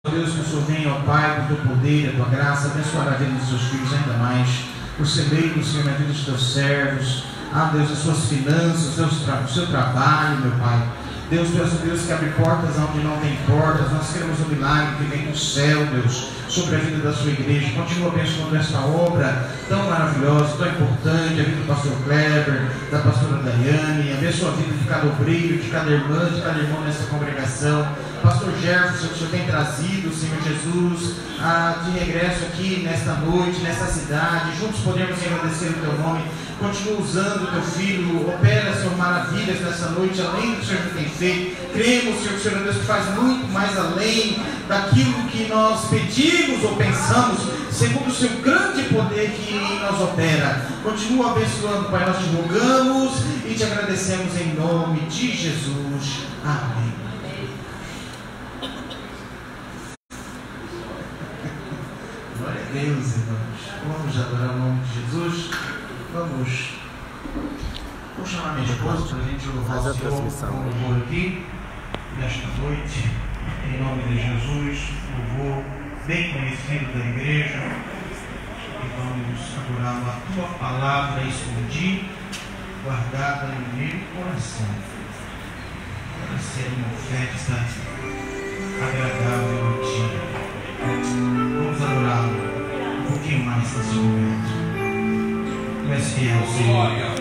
Deus, que o Senhor venha, ó Pai, com o teu poder, a tua graça, abençoar a vida dos seus filhos ainda mais, por celeiro, Senhor, na vida dos teus servos, Deus, as suas finanças, o seu trabalho, meu Pai. Deus, tu és o Deus que abre portas onde não tem portas. Nós queremos um milagre que vem do céu, Deus, sobre a vida da sua igreja. Continua abençoando esta obra tão maravilhosa, tão importante, a vida do pastor Kleber, da pastora Daiane. Abençoa a vida de cada obreiro, de cada irmão nessa congregação. Pastor Jefferson, que o Senhor tem trazido, Senhor Jesus, de regresso aqui nesta noite, nesta cidade. Juntos podemos agradecer o teu nome. Continua usando o teu filho, opera, Senhor, maravilhas nessa noite, além do que o Senhor já tem feito. Cremos, Senhor, que o Senhor é Deus que faz muito mais além daquilo que nós pedimos ou pensamos, segundo o seu grande poder que em nós opera. Continua abençoando, Pai, nós te rogamos e te agradecemos em nome de Jesus. Amém. Glória a Deus, irmãos. Vamos adorar o nome de Jesus. Vou chamar minha esposa para a gente louvar o Senhor com louvor aqui, nesta noite, em nome de Jesus, louvor bem conhecido da igreja, e vamos adorar a tua palavra escondida, guardada no meu coração, para ser uma festa agradável a ti. Vamos adorá-lo um pouquinho mais nesse momento. Tu és fiel, Senhor.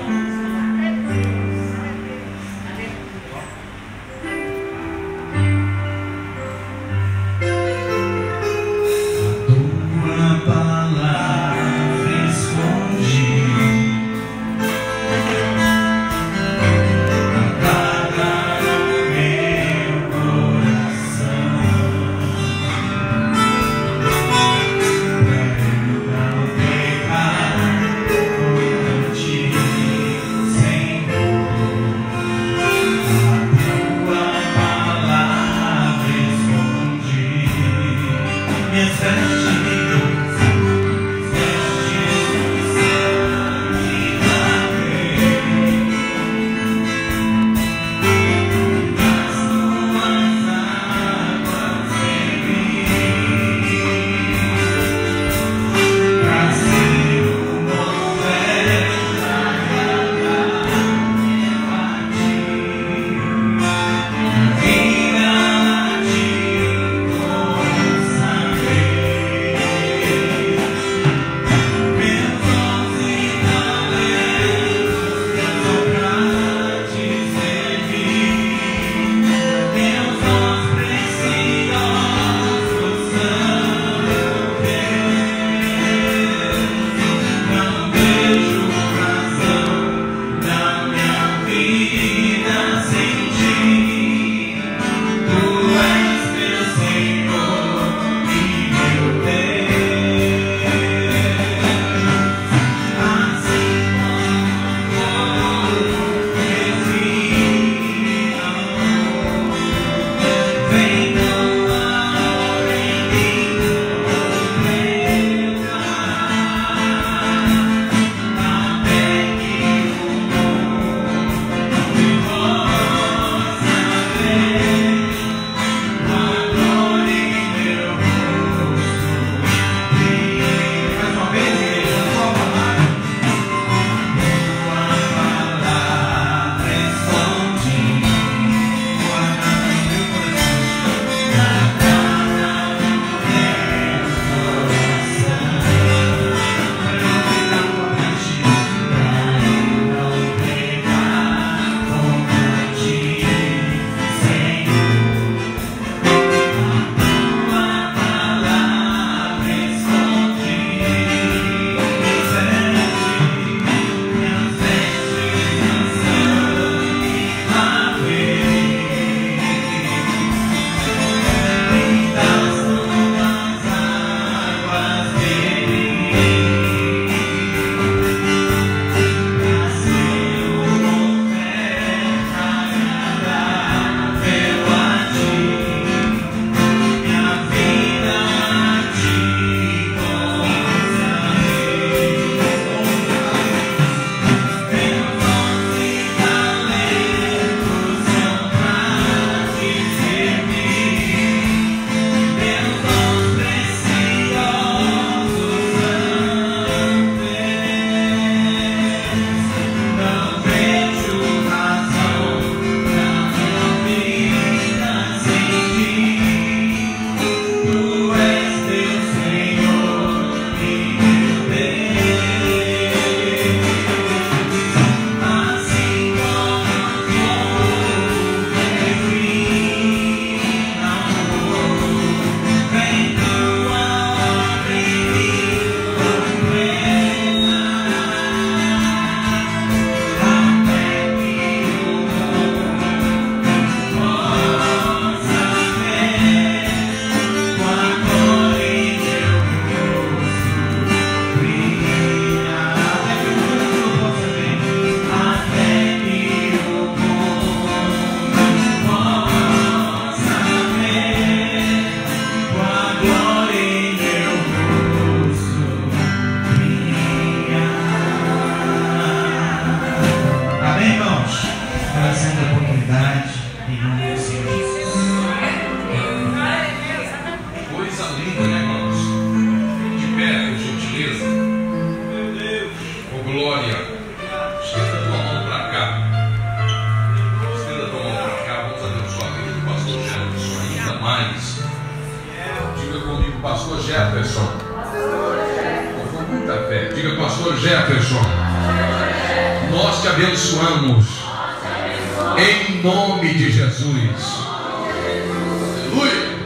pastor Jefferson. Com muita fé. Diga, pastor Jefferson. Nós te abençoamos. Em nome de Jesus. Aleluia.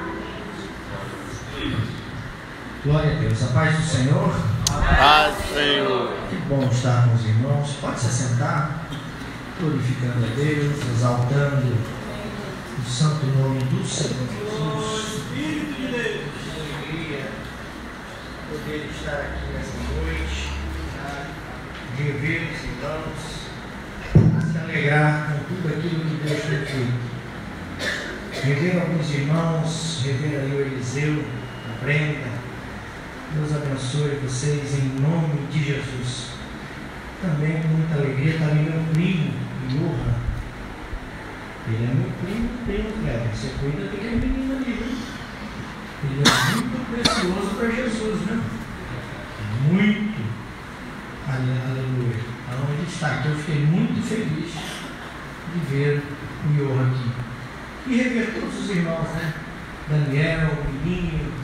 Glória a Deus. A paz do Senhor. Paz, Senhor. Que bom estar com os irmãos. Pode se assentar, glorificando a Deus, exaltando o santo nome do Senhor Jesus. Espírito de Deus. Alegria poder estar aqui nessa noite, rever os irmãos, se alegrar com tudo aquilo que Deus tem feito. Rever alguns irmãos, rever aí o Eliseu, a Brenda. Deus abençoe vocês em nome de Jesus. Também com muita alegria está ali meu primo, Johan. Ele é meu primo, Cleber. Você cuida daquele menino ali, viu? Ele é muito precioso para Jesus, né? Muito. Aleluia. Então ele está aqui. Eu fiquei muito feliz de ver o Johan aqui. E rever todos os irmãos, né? Daniel, Milinho,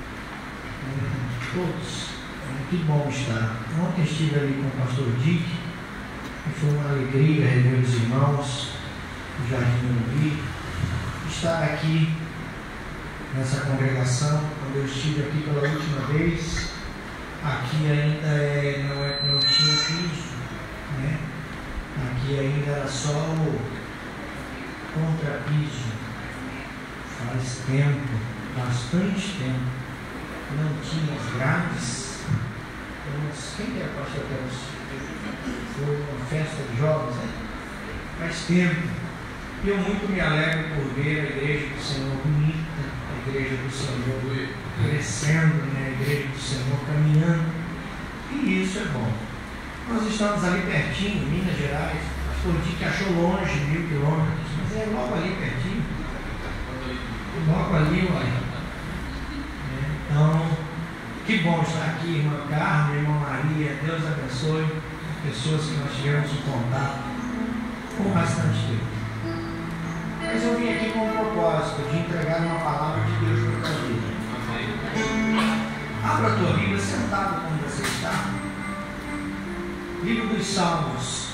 todos. Que bom estar. Ontem estive ali com o pastor Dick e foi uma alegria rever os irmãos do Jardim Morumbi. Estar aqui nessa congregação, quando eu estive aqui pela última vez, aqui ainda não tinha piso, né? Aqui ainda era só o contrapiso. Faz tempo, bastante tempo. Não tinha as grades. Quem que é o pastor Deus? Foi uma festa de jovens, né? Faz tempo. E eu muito me alegro por ver a igreja do Senhor bonita, a igreja do Senhor crescendo, né? A igreja do Senhor caminhando. E isso é bom. Nós estamos ali pertinho, Minas Gerais. O pastor Dick achou longe, 1000 quilômetros, mas é logo ali pertinho. Logo ali, olha. Então, que bom estar aqui, irmã Carmen, irmã Maria. Deus abençoe pessoas que nós tivemos um contato com bastante tempo. Mas eu vim aqui com um propósito de entregar uma palavra de Deus para a tua vida. Abra a tua Bíblia sentado como você está. Livro dos Salmos,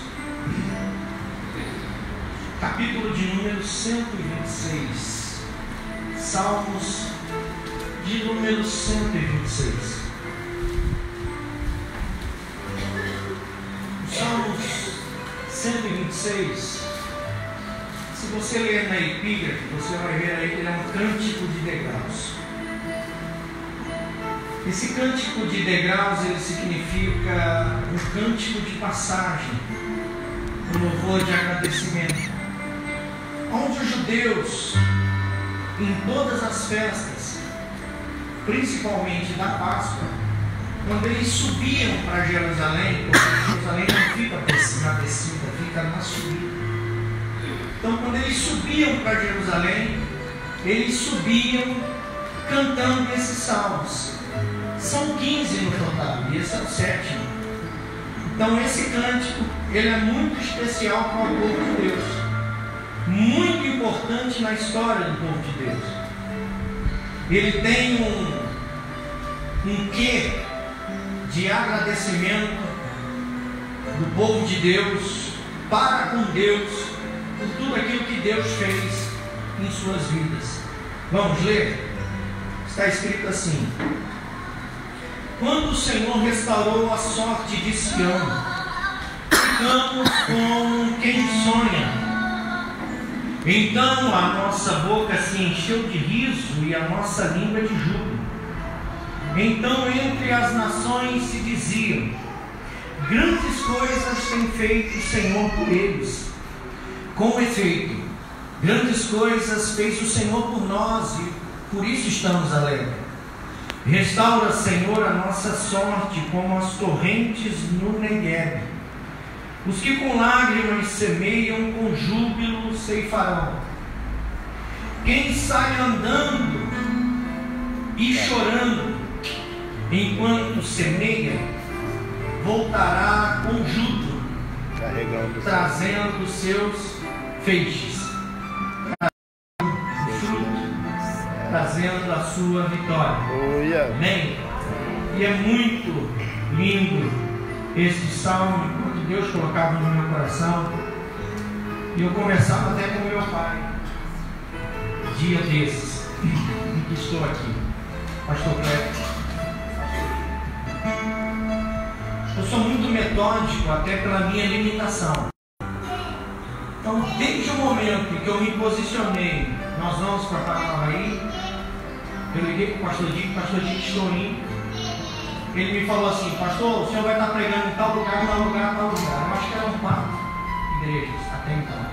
capítulo de número 126. Salmos de número 126. Salmos 126. Se você ler na epígrafe, você vai ver aí que ele é um cântico de degraus. Esse cântico de degraus, ele significa um cântico de passagem, um louvor de agradecimento, onde os judeus, em todas as festas, principalmente da Páscoa, quando eles subiam para Jerusalém, porque Jerusalém não fica na descida, fica na subida. Então, quando eles subiam para Jerusalém, eles subiam cantando esses salmos. São 15 no total, e esse é o 7º. Então, esse cântico, ele é muito especial para o povo de Deus, muito importante na história do povo de Deus. Ele tem um quê de agradecimento do povo de Deus para com Deus por tudo aquilo que Deus fez em suas vidas. Vamos ler? Está escrito assim: quando o Senhor restaurou a sorte de Sião, ficamos como quem sonha. Então a nossa boca se encheu de riso e a nossa língua de júbilo. Então entre as nações se diziam: grandes coisas tem feito o Senhor por eles. Com efeito, grandes coisas fez o Senhor por nós e por isso estamos alegres. Restaura, Senhor, a nossa sorte como as torrentes no Negueb. Os que com lágrimas semeiam, com júbilo ceifarão. Quem sai andando e chorando, enquanto semeia, voltará com júbilo, trazendo seus feixes, fruto, trazendo a da sua vitória. Amém? E é muito lindo esse salmo, enquanto Deus colocava no meu coração. E eu conversava até com meu pai, dia desses, em que estou aqui, pastor Cleber. Eu sou muito metódico até pela minha limitação. Então, desde o momento que eu me posicionei, nós vamos para Paranavaí, eu liguei para o pastor Dick, estou indo. Ele me falou assim: pastor, o senhor vai estar pregando em tal lugar, tal lugar, tal lugar. Eu acho que eram 4 igrejas até então.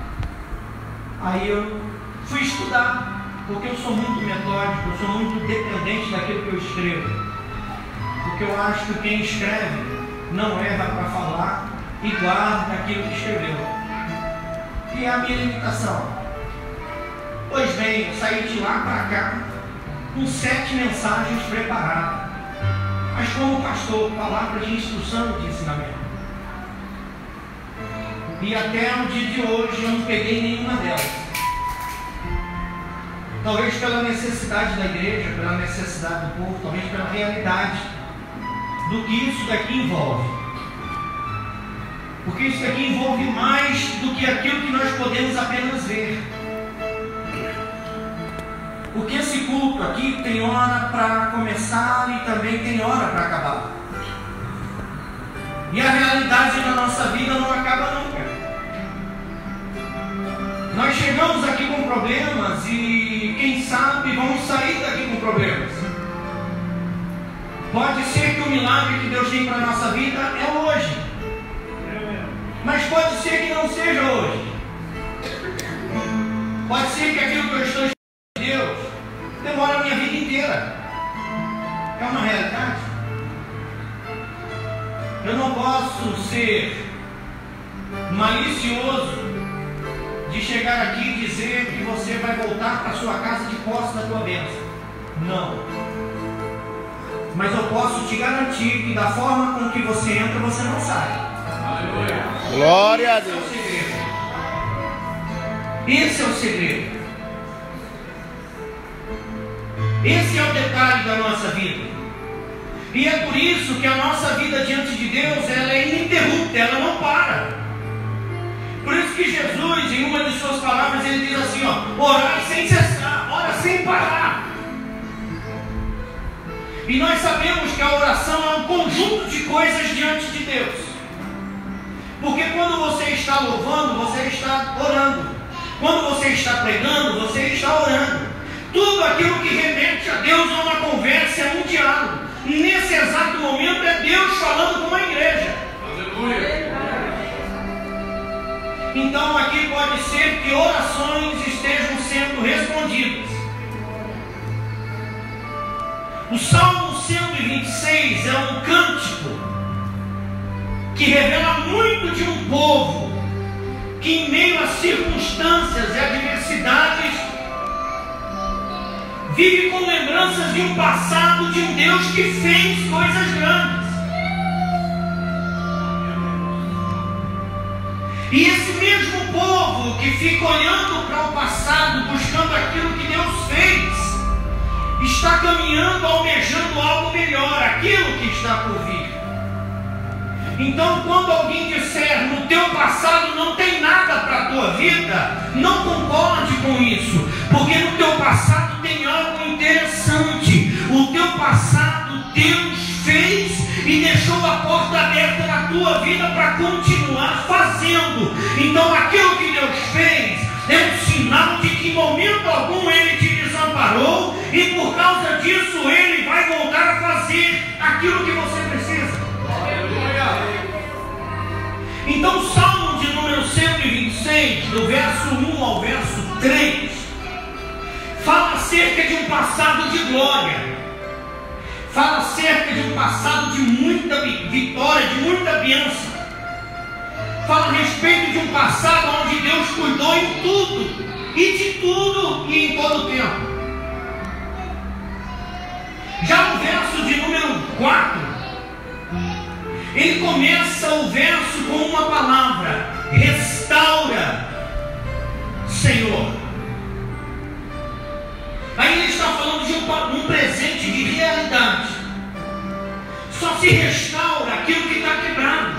Aí eu fui estudar, porque eu sou muito metódico, eu sou muito dependente daquilo que eu escrevo. Porque eu acho que quem escreve não erra para falar e guarda aquilo que escreveu. E é a minha limitação. Pois bem, eu saí de lá para cá com 7 mensagens preparadas, mas como pastor, palavras de instrução e de ensinamento. E até o dia de hoje eu não peguei nenhuma delas. Talvez pela necessidade da igreja, pela necessidade do povo, talvez pela realidade do que isso daqui envolve. Porque isso daqui envolve mais do que aquilo que nós podemos apenas ver. Porque esse culto aqui tem hora para começar e também tem hora para acabar. E a realidade da nossa vida não acaba nunca. Nós chegamos aqui com problemas e quem sabe vamos sair daqui com problemas. Pode ser que o milagre que Deus tem para a nossa vida é hoje. Mas pode ser que não seja hoje. Pode ser que aquilo que eu estou esperando de Deus demora a minha vida inteira. É uma realidade. Eu não posso ser malicioso de chegar aqui e dizer que você vai voltar para a sua casa de posse da tua bênção. Não. Mas eu posso te garantir que da forma com que você entra, você não sai. Glória a Deus. Esse é o segredo. Esse é o detalhe da nossa vida. E é por isso que a nossa vida diante de Deus, ela é ininterrupta, ela não para. Por isso que Jesus, em uma de suas palavras, ele diz assim, ó: orai sem cessar, ora sem parar. E nós sabemos que a oração é um conjunto de coisas diante de Deus. Porque quando você está louvando, você está orando. Quando você está pregando, você está orando. Tudo aquilo que remete a Deus é uma conversa, é um diálogo. Nesse exato momento é Deus falando com a igreja. Aleluia. Então aqui pode ser que orações estejam sendo respondidas. O Salmo 126 é um cântico que revela muito de um povo que, em meio às circunstâncias e adversidades, vive com lembranças de um passado, de um Deus que fez coisas grandes. E esse mesmo povo que fica olhando para o passado, buscando aquilo que Deus fez, está caminhando, almejando algo melhor, aquilo que está por vir. Então, quando alguém disser no teu passado não tem nada para a tua vida, não concorde com isso, porque no teu passado tem algo interessante. O teu passado Deus fez e deixou a porta aberta na tua vida para continuar fazendo. Então, aquilo que Deus fez é um sinal de que em momento algum Ele te desamparou e por causa disso Ele vai voltar a fazer aquilo que você precisa. Então, o Salmo de número 126, do verso 1 ao verso 3, fala acerca de um passado de glória, fala acerca de um passado de muita vitória, de muita bênção, fala a respeito de um passado onde Deus cuidou em tudo, e de tudo e em todo o tempo. Já no verso de número 4, ele começa o verso com uma palavra: restaura, Senhor. Aí ele está falando de um restaura aquilo que está quebrado.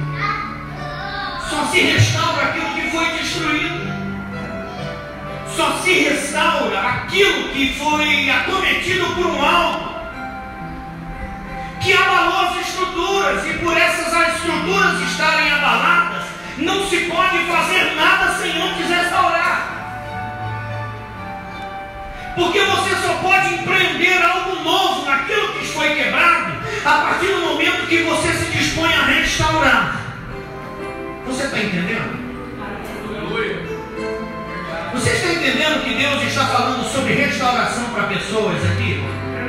Só se restaura aquilo que foi destruído. Só se restaura aquilo que foi acometido por um algo que abalou as estruturas, e por essas estruturas estarem abaladas, não se pode fazer nada sem antes restaurar. Porque você só pode empreender algo novo naquilo que foi quebrado a partir do momento que você se dispõe a restaurar. Você está entendendo? Você está entendendo que Deus está falando sobre restauração para pessoas aqui?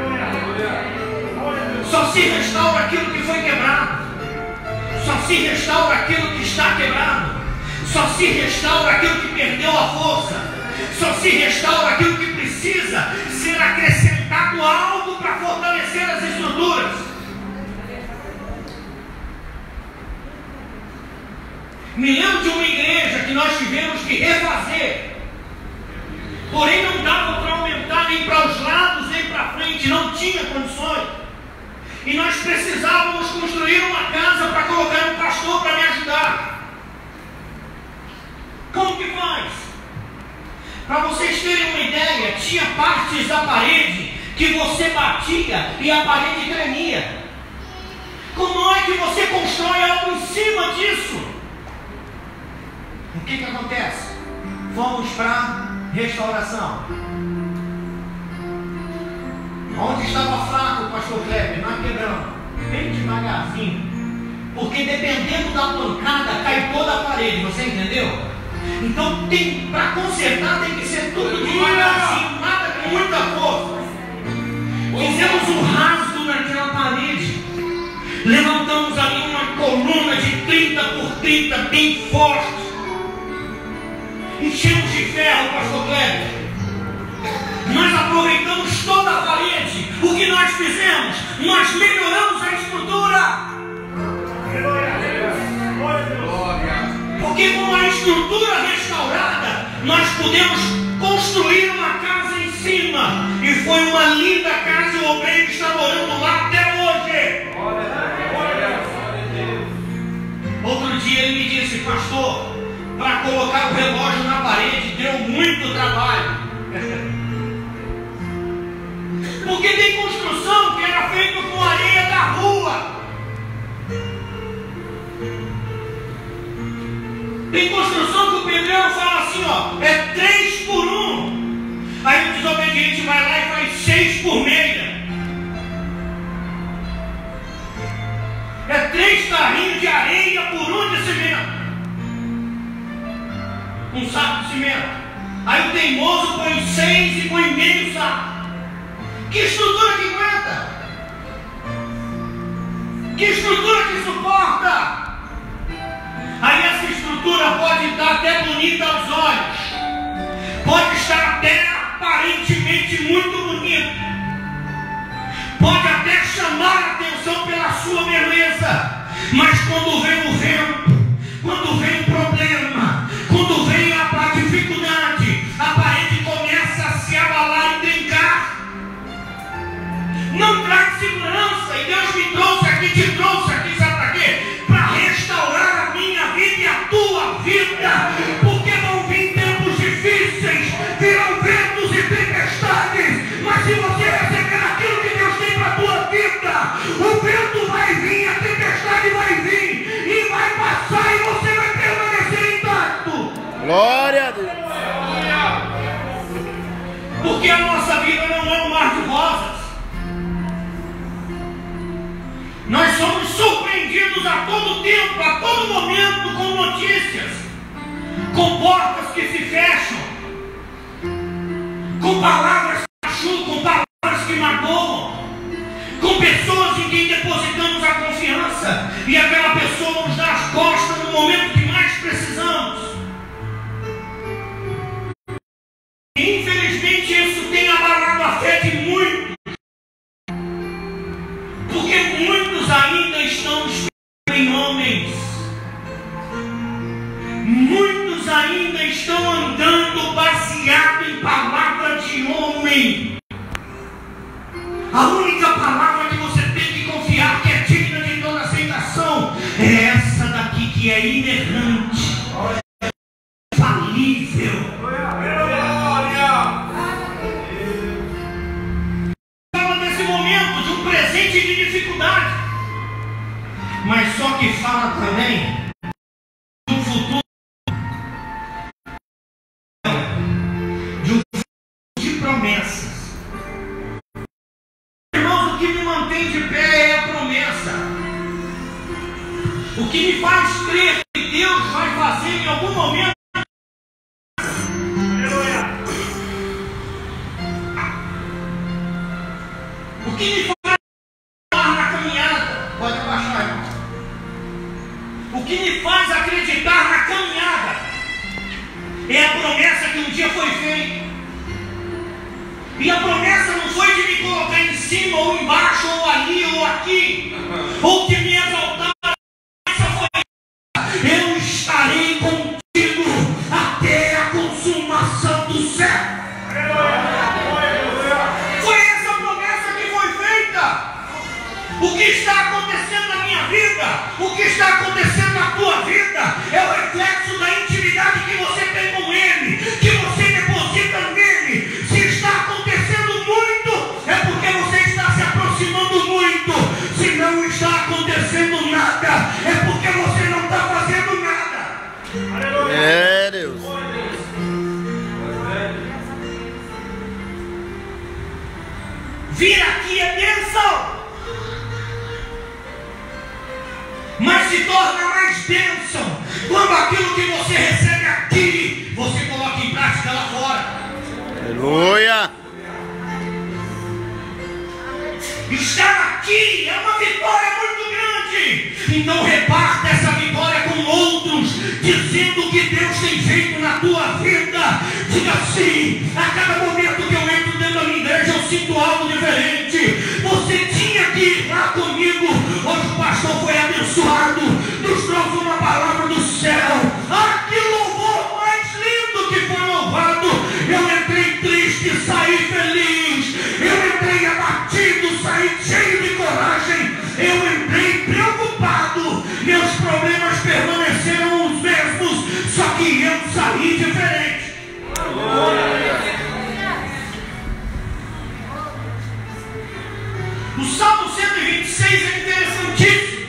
Só se restaura aquilo que foi quebrado. Só se restaura aquilo que está quebrado. Só se restaura aquilo que perdeu a força. Só se restaura aquilo que precisa ser acrescentado algo para fortalecer as estruturas. Me lembro de uma igreja que nós tivemos que refazer. Porém não dava para aumentar nem para os lados, nem para frente. Não tinha condições. E nós precisávamos construir uma casa para colocar um pastor para me ajudar. Como que faz? Para vocês terem uma ideia, tinha partes da parede que você batia e a parede tremia. Como é que você constrói algo em cima disso? O que acontece? Vamos para restauração. Onde estava fraco o pastor Kleber? Nós quebramos. Bem devagarzinho. Porque dependendo da pancada, cai toda a parede. Você entendeu? Então, para consertar, tem que ser tudo devagarzinho. Nada com muita força. Fizemos um rasgo naquela parede. Levantamos ali uma coluna de 30 por 30, bem forte. Enchemos de ferro, pastor Kleber. Nós aproveitamos toda a parede. O que nós fizemos? Nós melhoramos a estrutura. Porque com a estrutura restaurada, nós podemos construir uma casa em cima. E foi uma linda casa, e o obreiro está morando lá até hoje. Outro dia ele me disse: pastor, para colocar o relógio na parede deu muito trabalho. Porque tem construção que era feita com areia da rua. Tem construção que o pedreiro fala assim, ó, é 3 por 1. Aí o desobediente vai lá e faz 6 por meia. É 3 carrinhos de areia por 1 de cimento. Um saco de cimento. Aí o teimoso põe 6 e põe meio saco. Que estrutura que aguenta? Que estrutura que suporta? Aí essa estrutura pode estar até bonita aos olhos, pode estar até aparentemente muito bonita, pode até chamar a atenção pela sua beleza, mas quando vem o vento, quando vem o problema, quando vem a dificuldade, a parede começa a se abalar e trincar. Não traz segurança. E Deus me trouxe aqui, te trouxe aqui, sabe para quê? Para restaurar a minha vida e a tua vida. Porque vão vir tempos difíceis, virão ventos e tempestades. Mas se você receber aquilo que Deus tem para a tua vida, o vento vai vir, a tempestade vai vir e vai passar, e você vai permanecer intacto. Glória a Deus. Porque a nossa vida não é um mar de rosas. Nós somos surpreendidos a todo tempo, a todo momento, com notícias, com portas que se fecham, com palavras que machucam, com palavras que magoam, com pessoas em quem depositamos a confiança e aquela pessoa nos dá as costas no momento que mais precisamos. E, infelizmente, isso tem abalado a fé de muitos. Porque muitos ainda estão esperando em homens. Muitos ainda estão andando baseado em palavra de homem. A única palavra que você tem que confiar, que é digna presente de dificuldade, mas só que fala também do futuro, de um futuro de promessas. Irmãos, o que me mantém de pé é a promessa. O que me faz crer que Deus vai fazer em algum momento. O que me faz na caminhada, pode abaixar, irmão. O que me faz acreditar na caminhada é a promessa que um dia foi feita. E a promessa não foi de me colocar em cima, ou embaixo, ou ali, ou aqui, ou de me exaltar. Eu estarei contigo até a consumação do céu. Foi essa promessa que foi feita. O que está acontecendo na minha vida, o que está acontecendo na tua vida, é o reflexo da intimidade que você tem com Ele, que você deposita nele. Se está acontecendo muito, é porque você está se aproximando muito. Se não está acontecendo nada, é porque você não está fazendo nada. É, Deus. Vir aqui é bênção, mas se torna mais bênção quando aquilo que você recebe aqui, você coloca em prática lá fora. Aleluia. Estar aqui é uma vitória muito grande. Então reparta essa vitória com outros, dizendo o que Deus tem feito na tua vida. Diga assim: a cada momento que eu entro dentro da minha igreja, eu sinto algo diferente. Você tinha que ir lá comigo. Hoje o pastor foi abençoado, nos trouxe uma palavra do céu. Ah, que louvor mais lindo que foi louvado. Eu entrei triste e saí feliz. Eu entrei abatido, saí cheio de coragem. Eu entrei preocupado. Meus problemas permaneceram os mesmos, só que eu saí diferente. O Salmo 126 é interessantíssimo,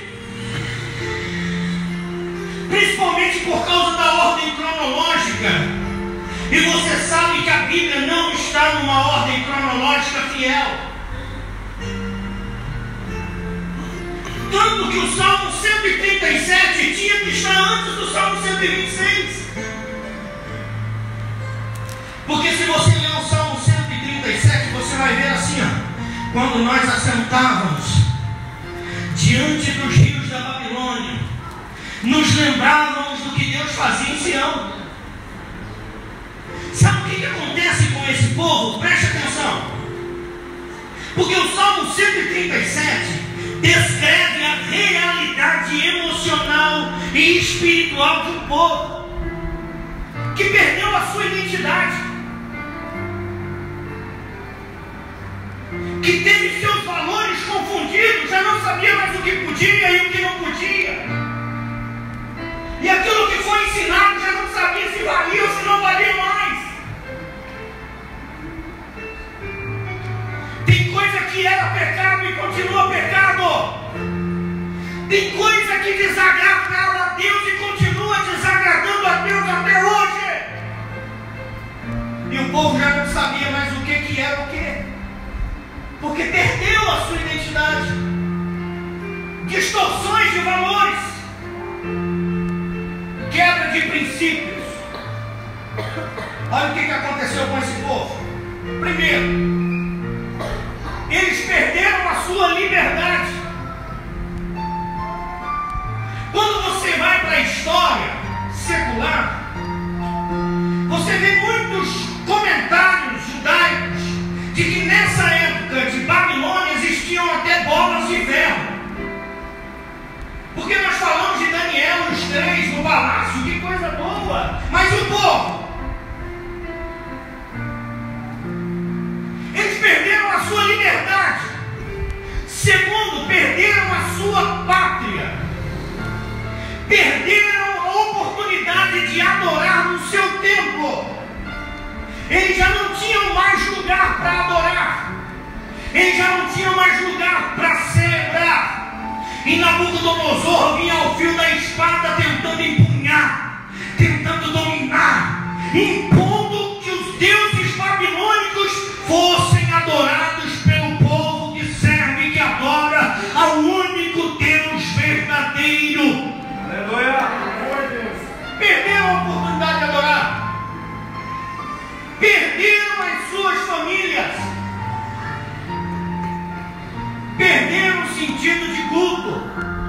principalmente por causa da ordem cronológica. E você sabe que a Bíblia não está numa ordem cronológica fiel. Tanto que o Salmo 137 tinha que estar antes do Salmo 126. Porque se você ler o Salmo 137, você vai ver assim, ó. Quando nós assentávamos diante dos rios da Babilônia, nos lembrávamos do que Deus fazia em Sião. Sabe o que acontece com esse povo? Preste atenção. Porque o Salmo 137 descreve a realidade emocional e espiritual de um povo que perdeu a sua identidade, que teve seus valores confundidos, já não sabia mais o que podia e o que não podia, e aquilo que foi ensinado já não sabia se valia ou se não valia mais. Tem coisa que era pecado e continua pecado. Tem coisa que desagradava a Deus e continua desagradando a Deus até hoje. E o povo já não sabia mais o que era o que, porque perdeu a sua identidade. Distorções de valores, quebra de princípios. Olha o que aconteceu com esse povo. Primeiro, eles perderam a sua liberdade. Quando você vai para a história secular, você vê muitos comentários judaicos de que nessa época de Babilônia existiam até bolas de ferro. Porque nós falamos de Daniel e os 3 no palácio, que coisa boa. Mas o povo, eles perderam a sua liberdade. Segundo, perderam a sua pátria. Perderam a oportunidade de adorar no seu templo. Eles já não tinham mais lugar para adorar. Eles já não tinham mais lugar para celebrar. E Nabucodonosor vinha ao fio da espada tentando empunhar, tentando dominar, impondo que os deuses babilônicos fossem adorados pelo povo que serve, que adora ao único Deus verdadeiro. Aleluia! Perderam a oportunidade de adorar, perderam as suas famílias, perderam o sentido de culto,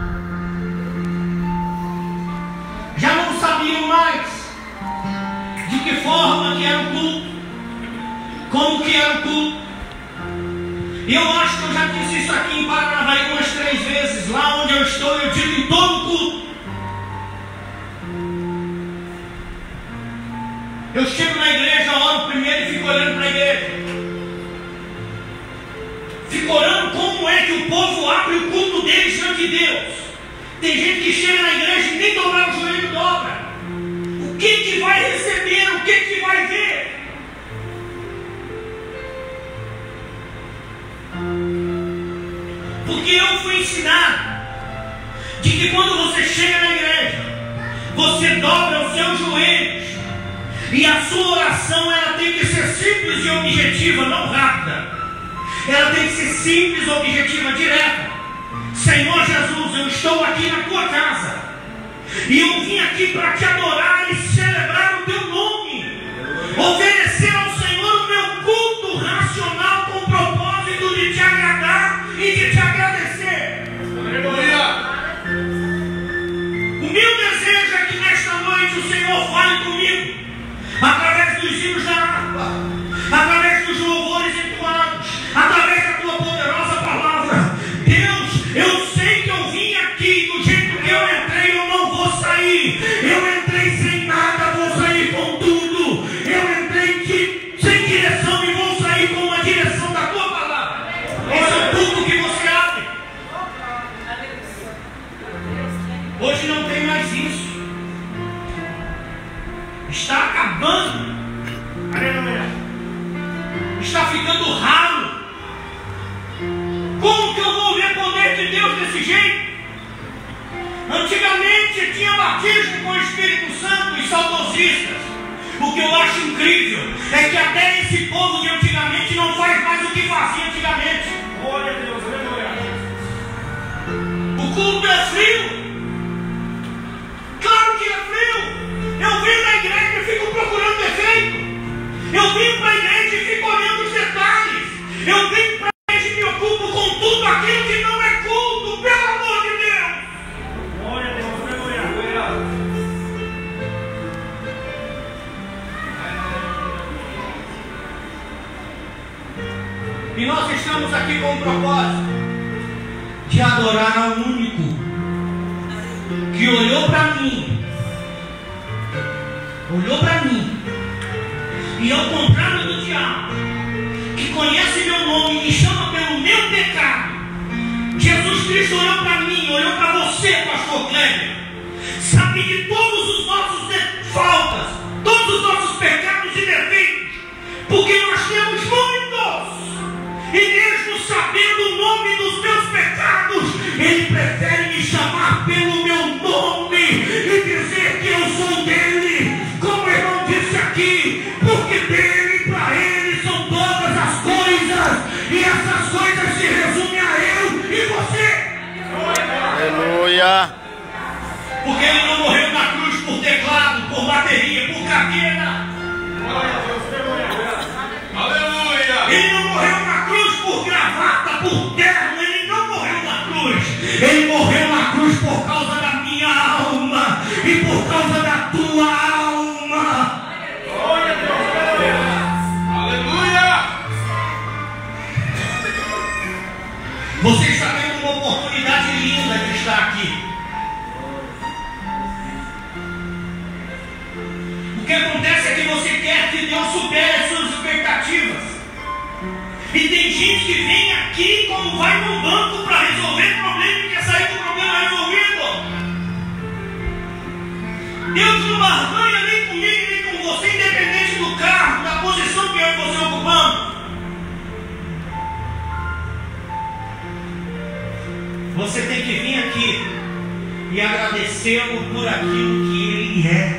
já não sabiam mais de que forma que era o culto, como que era o culto. Eu acho que eu já disse isso aqui em Paranavaí umas 3 vezes. Lá onde eu estou, eu digo em todo culto. Eu chego na igreja, oro primeiro e fico olhando para a igreja. Fico orando como é que o povo abre o culto deles diante de Deus. Tem gente que chega na igreja e nem dobrar o joelho dobra. O que vai receber? O que vai ver? Porque eu fui ensinado de que quando você chega na igreja, você dobra os seus joelhos. E a sua oração, ela tem que ser simples e objetiva, não rápida. Ela tem que ser simples, objetiva, direta. Senhor Jesus, eu estou aqui na tua casa. E eu vim aqui para te adorar e celebrar o teu nome. Oferecer ao Senhor o meu culto racional com o propósito de te agradar e de te agradecer. Aleluia! O meu desejo é que nesta noite o Senhor fale comigo. Através dos hinos da harpa, através dos louvores entoados, através da tua poderosa palavra. Deus, eu sei que eu vim aqui do jeito que eu entrei, eu não vou sair. Eu entrei sem nada, vou sair com tudo. Eu entrei sem direção e vou sair com a direção da tua palavra. Esse é o culto que você abre. Hoje não tem mais isso. Está acabando. Aleluia. Está ficando raro. Como que eu vou ver o poder de Deus desse jeito? Antigamente tinha batismo com o Espírito Santo e saudosistas. O que eu acho incrível é que até esse povo de antigamente não faz mais o que fazia antigamente. Glória a Deus, aleluia. O culto é frio. Claro que é frio. Eu venho na igreja e fico procurando defeito. Eu venho para a igreja e fico olhando os detalhes. Eu venho para a igreja e me ocupo com tudo aquilo que não é culto, pelo amor de Deus. Glória a Deus, aleluia. E nós estamos aqui com o propósito de adorar ao único que olhou para mim, e ao contrário do diabo, que conhece meu nome e me chama pelo meu pecado, Jesus Cristo olhou para mim, olhou para você, pastor Kleber, sabe de todos os nossos faltas, todos os nossos pecados e defeitos, porque nós temos muitos, e mesmo sabendo o nome dos meus pecados, Ele prefere me chamar pelo meu nome e dizer que eu sou dele, como o irmão disse aqui, porque dele, para ele são todas as coisas, e essas coisas se resumem a eu e você. Aleluia. Porque ele não morreu na cruz por teclado, por bateria, por cadeira. Aleluia. Ele não morreu na cruz por gravata, por terno. Ele não morreu na cruz. Ele morreu na cruz por causa da minha alma e por causa da tua alma. Aleluia. Você está tendo uma oportunidade linda de estar aqui. O que acontece é que você quer que Deus supere as suas expectativas. E tem gente que vem aqui como vai no banco para resolver problema e quer sair com o problema resolvido. Deus não barganha nem comigo nem com você, independente do carro, da posição que eu e você ocupamos. Você tem que vir aqui e agradecê-lo por aquilo que Ele é.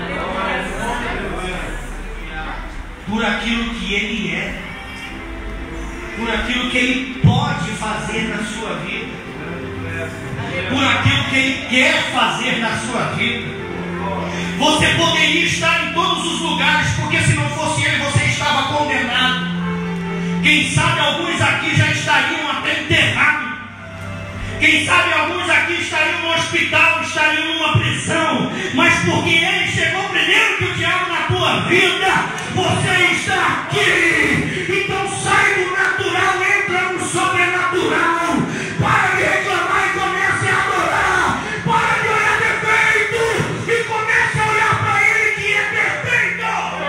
Por aquilo que Ele é. Por aquilo que Ele pode fazer na sua vida. Por aquilo que Ele quer fazer na sua vida. Você poderia estar em todos os lugares, porque se não fosse Ele, você estava condenado. Quem sabe alguns aqui já estariam até enterrados. Quem sabe alguns aqui estariam no hospital, estariam numa prisão. Mas porque Ele chegou primeiro que o diabo na tua vida, você está aqui. Então sai do natural, entra no sobrenatural. Para de reclamar e comece a adorar. Para de olhar defeito e comece a olhar para Ele que é perfeito.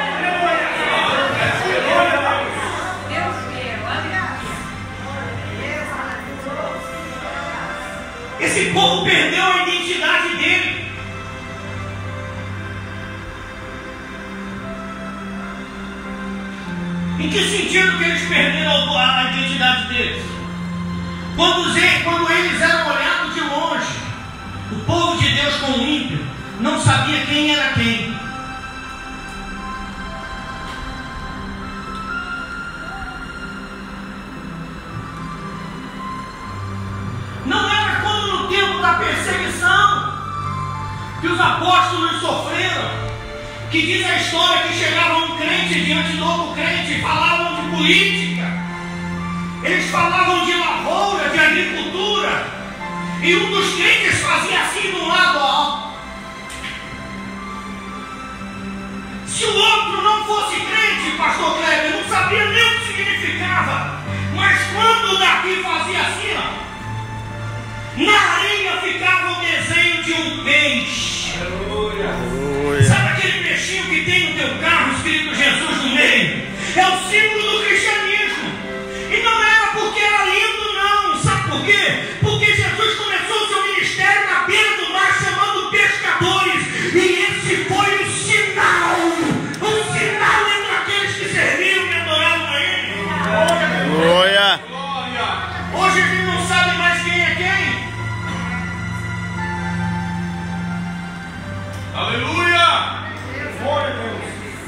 Esse povo perdeu a identidade dele. Em que sentido que eles perderam a identidade deles? Quando eles eram olhados de longe, o povo de Deus com o ímpio não sabia quem era quem. Não era como no tempo da perseguição que os apóstolos sofreram, que diz a história que chegava um crente diante do outro crente e falavam de política, eles falavam de lavoura, de agricultura, e um dos crentes fazia assim de um lado, ó. Se o outro não fosse crente, pastor Kleber, não sabia nem o que significava, mas quando o daqui fazia assim, ó, na areia ficava o desenho de um peixe. Aleluia. Sabe aquele peixinho que tem no teu carro escrito Jesus no meio? É o símbolo do cristianismo. E não era porque era lindo, não. Sabe por quê? Porque Jesus começou o seu ministério na beira do mar chamando pescadores. E esse foi o sinal. O sinal entre aqueles que serviram e adoravam a Ele. Aleluia. Hoje a gente não sabe mais quem é quem. Aleluia! Glória a Deus.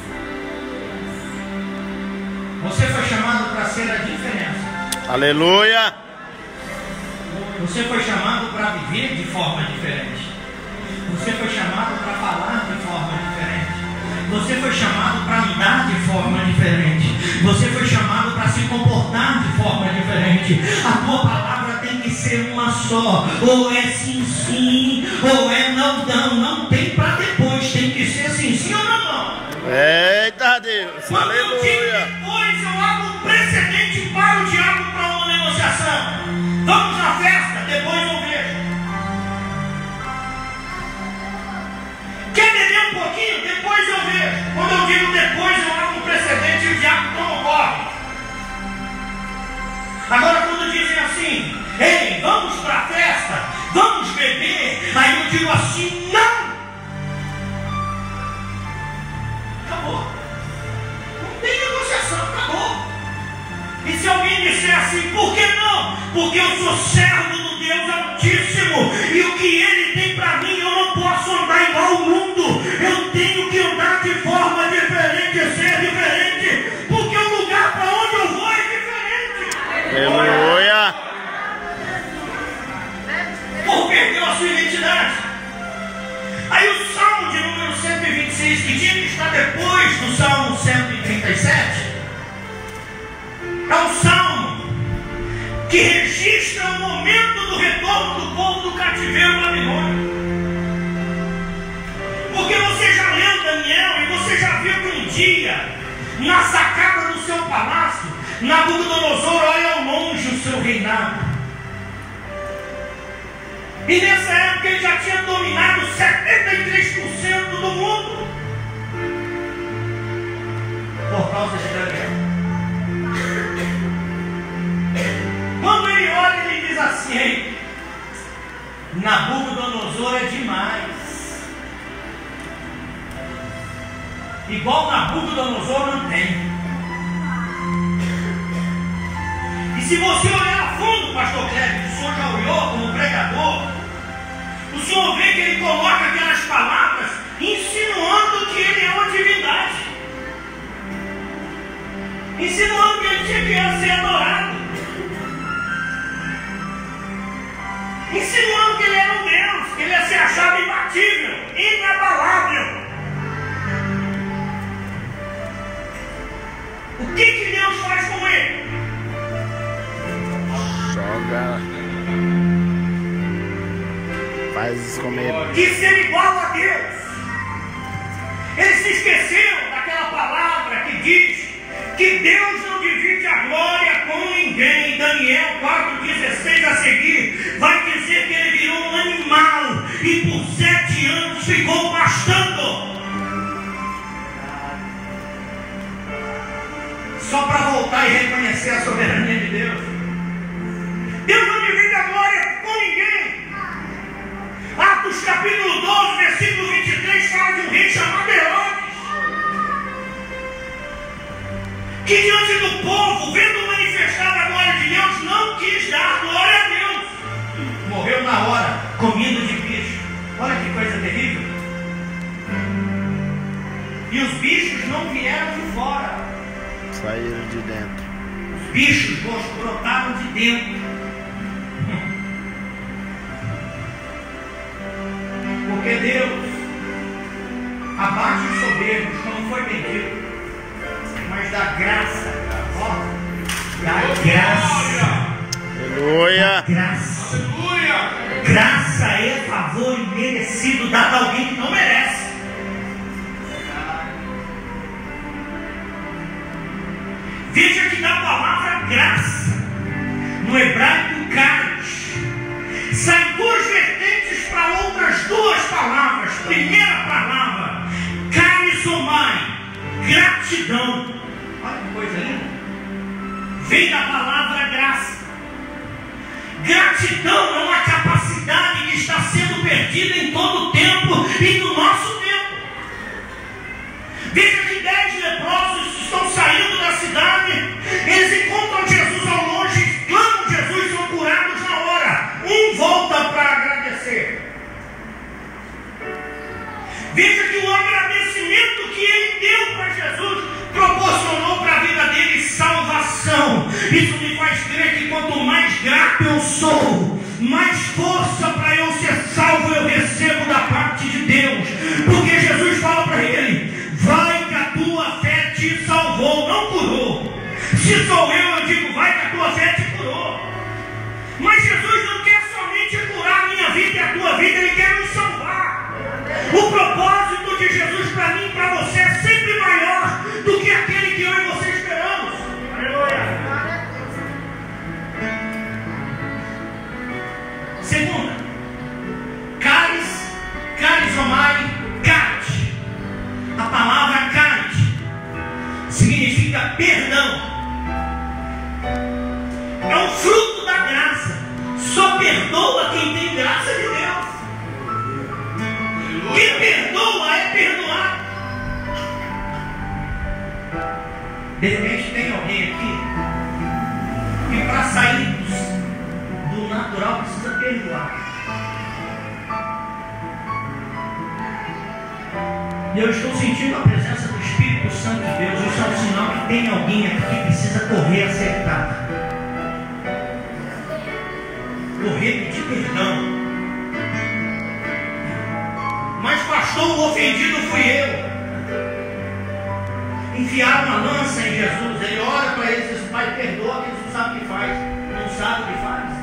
Você foi chamado para ser a diferença. Aleluia. Você foi chamado para viver de forma diferente. Você foi chamado para falar de forma diferente. Você foi chamado para andar de forma diferente. Você foi chamado para se comportar de forma diferente. A tua palavra tem que ser uma só. Ou é sim, sim, ou é não, não. Não tem para depois. Tem que ser sim, sim ou não, não. Eita Deus. Quando eu digo Aleluia. depois, eu abro um precedente para o diabo para uma negociação. Vamos na festa, depois eu vejo. Quer beber um pouquinho? Depois eu vejo. Quando eu digo depois, eu abro um precedente e o diabo toma o corre. Agora, quando dizem assim, ei, vamos para a festa, vamos beber, aí eu digo assim, não. Acabou. Não tem negociação, acabou. E se alguém disser assim, por que não? Porque eu sou servo do Deus Altíssimo, e o que Ele tem para mim, eu não posso andar igual ao mundo. Eu tenho que andar de forma diferente, ser diferente, porque o lugar para onde eu vou é diferente. Aleluia. Por perdeu a sua identidade. Aí o Salmo de número 126, que tinha que estar depois do Salmo 137, é um salmo que registra o momento do retorno do povo do cativeiro babilônico. Porque você já leu Daniel e você já viu que um dia, na sacada do seu palácio, Nabucodonosor olha ao longe o seu reinado. E nessa época ele já tinha dominado 73% do mundo. Por causa de Daniel. Quando ele olha, ele diz assim, Nabucodonosor é demais. Igual Nabucodonosor não tem. E se você olhar a fundo, pastor Cléber, o senhor já olhou como pregador, o senhor vê que ele coloca aquelas palavras insinuando que ele é uma divindade, insinuando que ele tinha que ser adorado, insinuando que ele era um Deus, que ele ia se achar imbatível, inabalável. O que Deus faz com ele? Joga. Faz comer. De ser igual a Deus. Eles se esqueceram daquela palavra que diz que Deus não divide a glória com ninguém. Daniel 4,16 a seguir vai dizer que ele virou um animal e por 7 anos ficou pastando. Só para voltar e reconhecer a soberania de Deus. Deus não divide a glória com ninguém. Atos capítulo 12, versículo 23 fala de um rei chamado Herodes, que diante do povo, vendo manifestada a glória de Deus, não quis dar glória a Deus. Morreu na hora, comido de bicho. Olha que coisa terrível. E os bichos não vieram de fora. Saíram de dentro. Os bichos brotaram de dentro. Porque Deus abate os soberbos, como foi pedido, mas dá graça, ó, dá graça. Aleluia. Graça. Graça é favor imerecido dado a alguém que não merece. Veja que na palavra graça, no hebraico caris, saem duas vertentes para outras duas palavras. Primeira palavra, carisomai, gratidão. Olha que coisa linda. Vem da palavra graça. Gratidão é uma capacidade que está sendo perdida em todo o tempo e no nosso tempo. Veja que 10 leprosos estão saindo da cidade, eles encontram Jesus ao longe, clamam Jesus, são curados na hora. Um volta para agradecer. Veja que o agradecimento que ele deu para Jesus proporcionou para a vida dele salvação. Isso me faz crer que quanto mais grato eu sou, mais força para eu ser salvo eu recebo da parte de Deus. Porque Jesus fala para ele: vai que a tua fé te salvou, não curou. Se sou eu digo, vai que a tua fé te curou. Mas Jesus não quer somente curar a minha vida e a tua vida, ele quer nos salvar. O propósito de Jesus para mim e para você é sempre maior do que aquele que eu e você esperamos. Aleluia. Segunda, carisomai, caris. A palavra caris significa perdão. É um fruto da graça. Só perdoa quem tem graça de Deus. Quem perdoa é perdoado. De repente tem alguém aqui que para sair do natural precisa perdoar. E eu estou sentindo a presença do Espírito Santo de Deus. Isso é um sinal que tem alguém aqui que precisa correr acertar. Correr pedir perdão. Mas pastor, o ofendido fui eu. Enfiaram uma lança em Jesus. Ele olha para eles e diz: Pai, perdoa, que eles não sabem o que faz. Não sabem o que faz.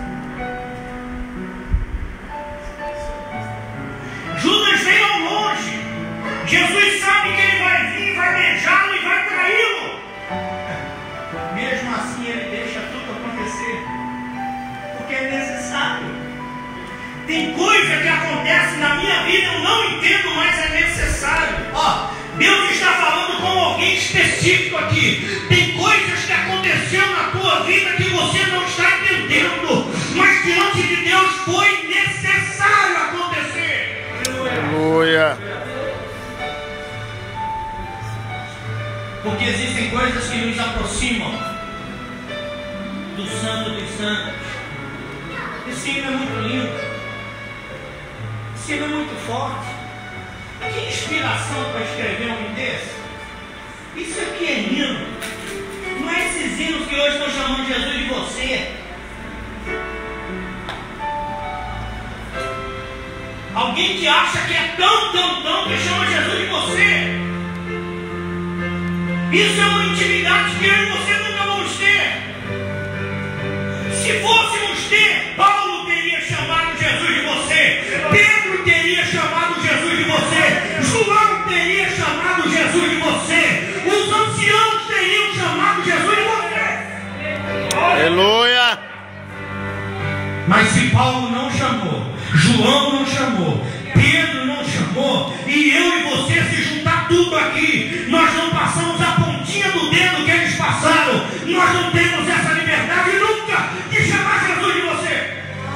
Judas veio ao longe. Jesus sabe que ele vai vir, vai beijá-lo e vai traí-lo. Mesmo assim ele deixa tudo acontecer, porque é necessário. Tem coisa que acontece na minha vida, eu não entendo, mas é necessário. Ó, Deus está falando com alguém específico aqui. Tem coisas que aconteceram na tua vida que você não está entendendo, mas diante de Deus foi necessário acontecer. Aleluia. Porque existem coisas que nos aproximam do Santo dos Santos. Esse hino é muito lindo. Esse hino é muito forte. Que inspiração para escrever um hino desse? Isso aqui é hino. Não é esses hinos que hoje estão chamando Jesus de você. Alguém que acha que é tão que chama Jesus de você. Isso é uma intimidade que eu e você nunca vamos ter. Se fôssemos ter, Paulo teria chamado Jesus de você, Pedro teria chamado Jesus de você, João teria chamado Jesus de você, os anciãos teriam chamado Jesus de você. Aleluia! Mas se Paulo não chamou, João não chamou, Pedro não chamou, e eu e você se juntar tudo aqui, nós não passamos a pontinha do dedo que eles passaram, nós não temos essa liberdade nunca de chamar Jesus de você.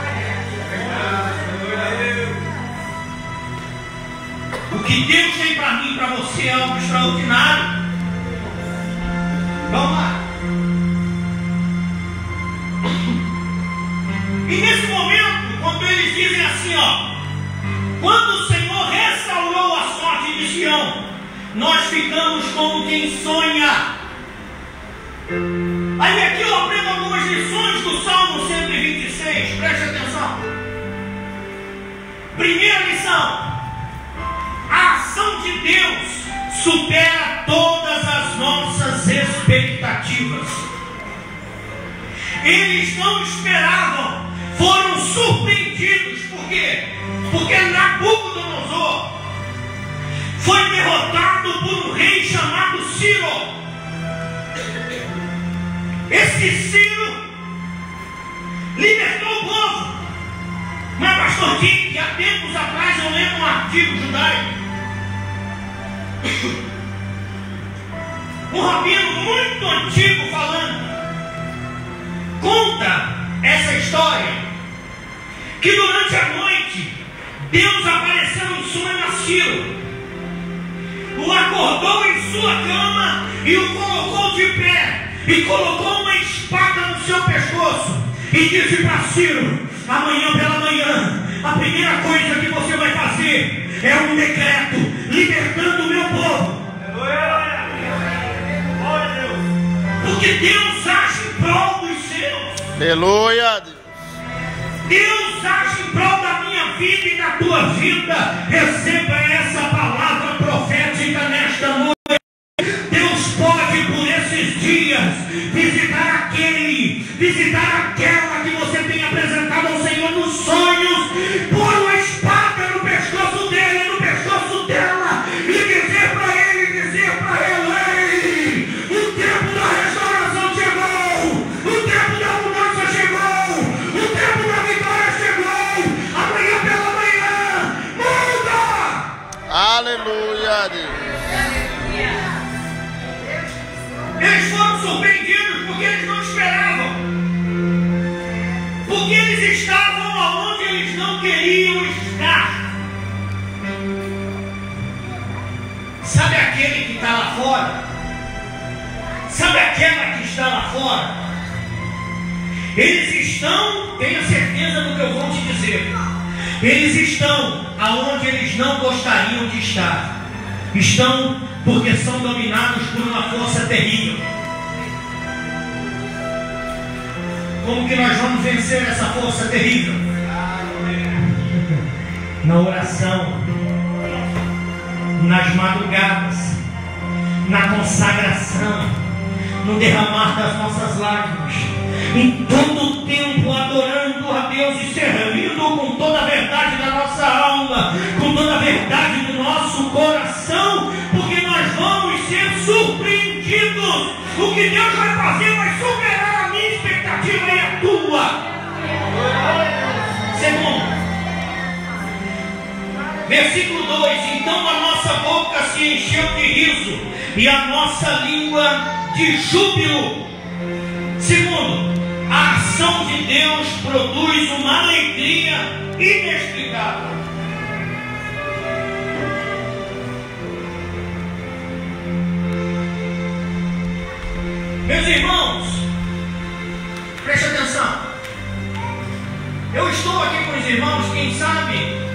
O que Deus tem para mim e para você é algo extraordinário. Vamos lá. E nesse momento, quando eles dizem assim, ó, quando o Senhor restaurou a sorte de Sião, nós ficamos como quem sonha. Aí aqui eu aprendo algumas lições do Salmo 126, preste atenção. Primeira lição: a ação de Deus supera todas as nossas expectativas. Eles não esperavam, foram surpreendidos. Por quê? Porque Nabucodonosor foi derrotado por um rei chamado Ciro. Esse Ciro libertou o povo. Mas pastor Dick, há tempos atrás eu lembro um artigo judaico. Um rabino muito antigo falando. Conta essa história que durante a noite Deus apareceu em sonho a Ciro, o acordou em sua cama e o colocou de pé e colocou uma espada no seu pescoço e disse para Ciro: amanhã pela manhã a primeira coisa que você vai fazer é um decreto libertando o meu povo. Porque Deus age em prol dos seus. Aleluia! Deus age em prol da minha vida e da tua vida. Receba essa palavra profética nesta noite. Deus pode por esses dias visitar aquele, visitar aquela que você tem apresentado ao Senhor nos sonhos, pôr uma espada no pescoço dele, no pescoço dela, e dizer para ele, ei, o tempo da restauração chegou, o tempo da mudança chegou, o tempo da vitória chegou, amanhã pela manhã, muda! Aleluia, Deus! Eles foram surpreendidos porque eles não esperavam, porque eles estavam aonde eles não queriam estar. Sabe aquele que está lá fora? Sabe aquela que está lá fora? Eles estão, tenha certeza do que eu vou te dizer, eles estão aonde eles não gostariam de estar. Estão porque são dominados por uma força terrível. Como que nós vamos vencer essa força terrível? Na oração, nas madrugadas, na consagração, no derramar das nossas lágrimas, em todo o tempo adorando a Deus e servindo com toda a verdade da nossa alma, com toda a verdade do nosso coração, porque nós vamos ser surpreendidos. O que Deus vai fazer vai superar a minha expectativa e a tua. Segundo, versículo 2: então a nossa boca se encheu de riso e a nossa língua de júbilo. Segundo, a ação de Deus produz uma alegria inexplicável. Meus irmãos, preste Preste atenção. Eu estou aqui com os irmãos, quem sabe,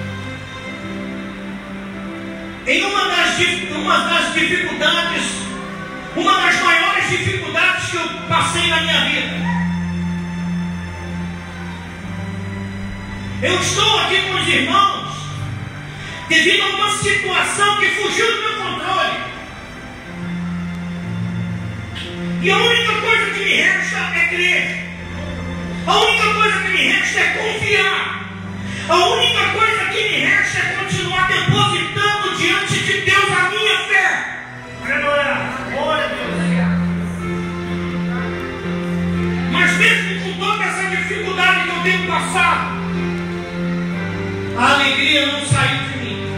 em uma das dificuldades, uma das maiores dificuldades que eu passei na minha vida. Eu estou aqui com os irmãos devido a uma situação que fugiu do meu controle. E a única coisa que me resta é crer. A única coisa que me resta é confiar. A única coisa que me resta é continuar depositando diante de Deus a minha fé. Glória a Deus. Mas mesmo com toda essa dificuldade que eu tenho passado, a alegria não saiu de mim.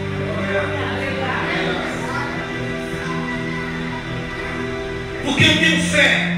Porque eu tenho fé.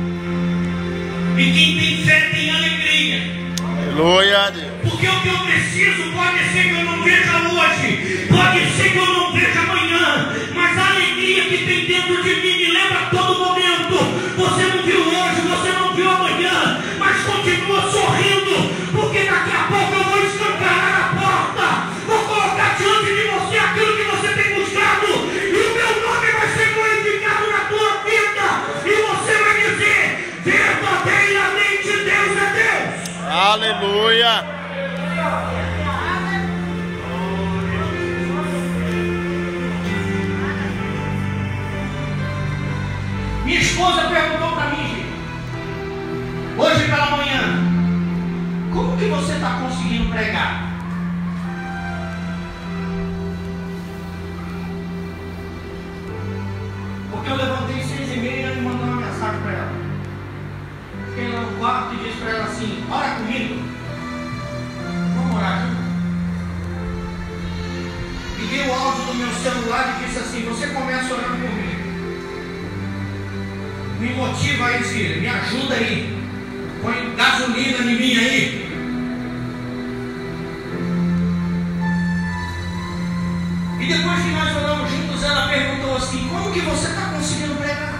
E quem tem fé tem alegria. Aleluia a Deus. Porque o que eu preciso pode ser que eu não veja hoje, pode ser que eu não veja amanhã, mas a alegria que tem dentro de mim me lembra a todo momento. Você não viu hoje, você não viu amanhã, mas continua sorrindo, porque daqui a pouco eu vou escancarar a porta, vou colocar diante de você aquilo que você tem buscado, e o meu nome vai ser glorificado na tua vida, e você vai dizer: verdadeiramente Deus é Deus. Aleluia. Minha esposa perguntou para mim, gente, hoje pela manhã, como que você está conseguindo pregar? Porque eu levantei 6h30 e mandei uma mensagem para ela. Fiquei lá no quarto e disse para ela assim: ora comigo, vamos orar junto. Liguei o áudio do meu celular e disse assim: você começa orando comigo. Me motiva aí, filho, me ajuda aí, põe gasolina em mim aí. E depois que nós oramos juntos, ela perguntou assim: como que você está conseguindo pregar?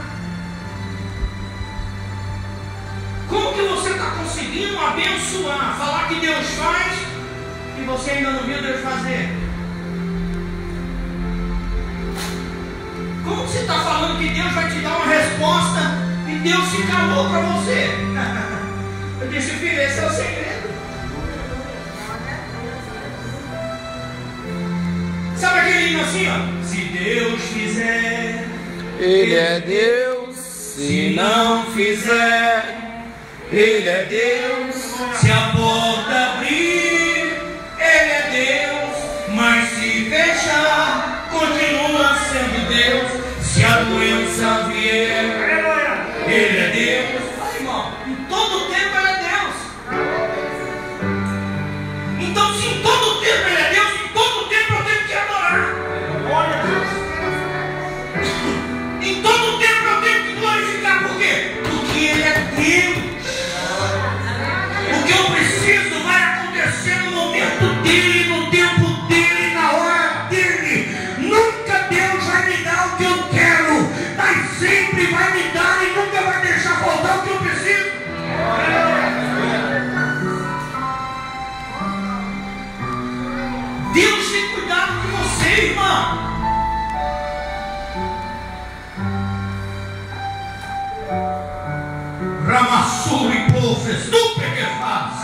Como que você está conseguindo abençoar, falar que Deus faz e você ainda não viu Deus fazer? Como você está falando que Deus vai te dar uma resposta e Deus se calou para você? Eu disse: filho, esse é o segredo. Sabe aquele hino assim, ó? Se Deus fizer, Ele é Deus. Se não fizer, Ele é Deus. Se a porta abrir, Ele é Deus. Mas se fechar, continua sendo Deus. Se a doença vier, Ele é Deus. Olha, irmão, em todo tempo Ele é Deus. Então, se em todo tempo Ele é Deus, em todo tempo eu tenho que adorar. Olha, Deus. Em todo tempo eu tenho que glorificar. Por quê? Porque Ele é Deus. O que eu preciso vai acontecer no momento dele, no tempo dele, na hora dele. Nunca Deus vai me dar o que eu quero, mas sempre vai me dar e nunca vai deixar faltar o que eu preciso. Deus tem cuidado de você, irmão. Ramassou e profes, tu pequenas.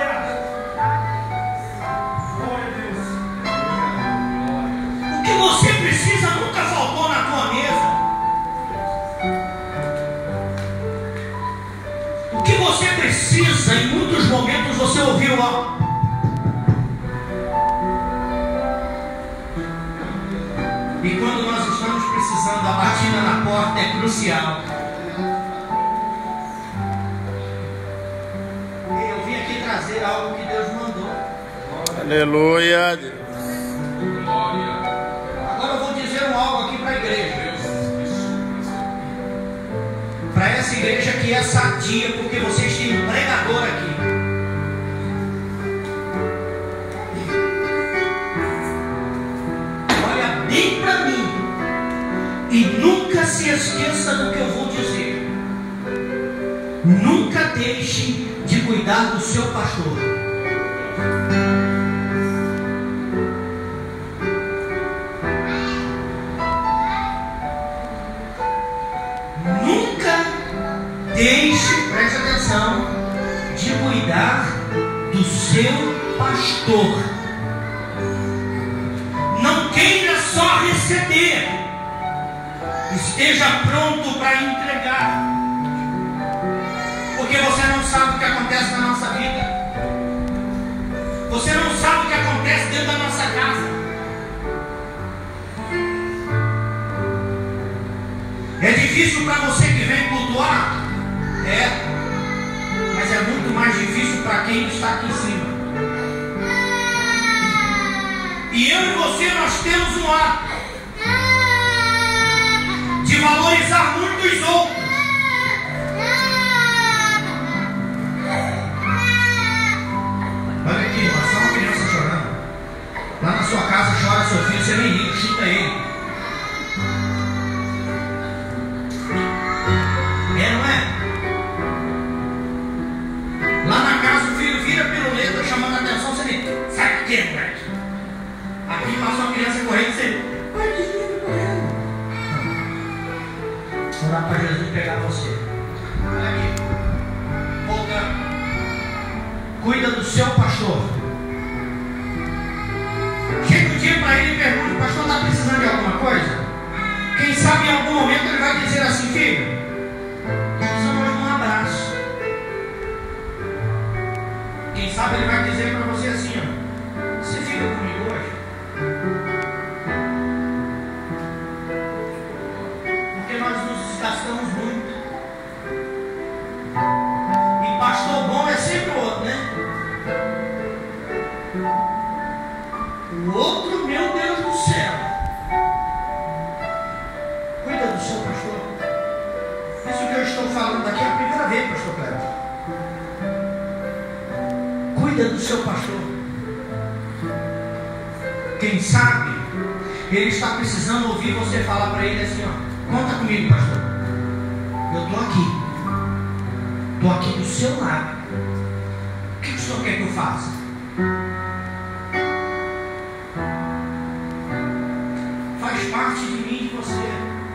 O que você precisa nunca faltou na tua mesa. O que você precisa, em muitos momentos você ouviu, ó. E quando nós estamos precisando, a batida na porta é crucial. Eu vim aqui trazer algo que Deus mandou. Aleluia a Deus. Agora eu vou dizer algo aqui para a igreja. Para essa igreja que é sadia, porque vocês têm um pregador aqui. Olha bem para mim e nunca se esqueça do que eu vou dizer. Nunca deixe de cuidar do seu pastor. Nunca deixe, preste atenção, de cuidar do seu pastor. Não queira só receber, esteja pronto para entregar, porque você não sabe o que acontece na nossa vida, você não sabe o que acontece dentro da nossa casa. É difícil para você que vem cultuar? É, mas é muito mais difícil para quem está aqui em cima. E eu e você, nós temos um ato de valorizar muito os outros. Olha aqui, mas só uma criança chorando. Lá na sua casa chora seu filho, você nem liga, chuta ele. É, não é? Lá na casa o filho vira piruleta chamando a atenção, você diz, sai daqui, moleque. Aqui passou uma criança correndo, você vai desliga correndo. Orar para Jesus pegar você. Olha aqui. Voltando. Cuida do seu pastor. Chega um dia para ele e pergunta, o pastor está precisando de alguma coisa? Quem sabe em algum momento ele vai dizer assim, filho, precisamos de um abraço. Quem sabe ele vai dizer para você assim, ó, você fica comigo hoje? Porque nós nos desgastamos muito. E pastor bom é sempre o outro, né? O outro, meu Deus do céu. Cuida do seu pastor. Isso que eu estou falando aqui é a primeira vez, pastor Cleber. Cuida do seu pastor. Quem sabe ele está precisando ouvir você falar para ele assim, ó, conta comigo, pastor. Eu estou aqui. Estou aqui do seu lado. O que o senhor quer que eu faça? Faz parte de mim e de você.